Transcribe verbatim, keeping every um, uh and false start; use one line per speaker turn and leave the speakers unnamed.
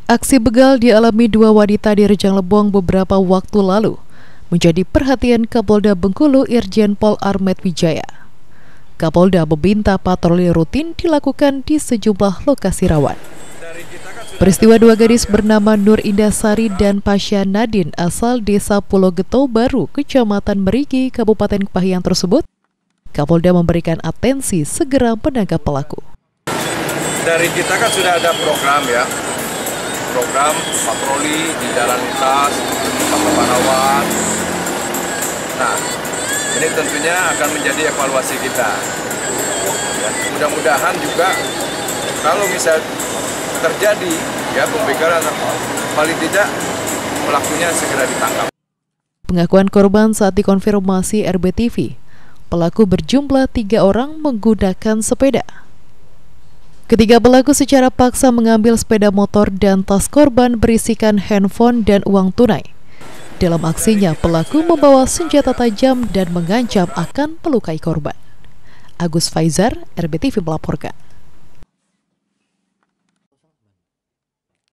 Aksi begal dialami dua wanita di Rejang Lebong beberapa waktu lalu menjadi perhatian Kapolda Bengkulu Irjen Pol Armet Wijaya. Kapolda meminta patroli rutin dilakukan di sejumlah lokasi rawan. Peristiwa dua gadis bernama Nur Indah Sari dan Pasha Nadine asal desa Pulau Geto Baru, Kecamatan Merigi, Kabupaten Kepahyang tersebut, Kapolda memberikan atensi segera menangkap pelaku.
Dari kita kan sudah ada program ya, program patroli di jalan lintas, sama rawan. Nah, ini tentunya akan menjadi evaluasi kita. Ya, mudah-mudahan juga kalau misal terjadi ya pembegalan, paling tidak pelakunya segera ditangkap.
Pengakuan korban saat dikonfirmasi R B T V, pelaku berjumlah tiga orang menggunakan sepeda. Ketiga pelaku secara paksa mengambil sepeda motor dan tas korban berisikan handphone dan uang tunai. Dalam aksinya, pelaku membawa senjata tajam dan mengancam akan melukai korban. Agus Faizar, R B T V melaporkan.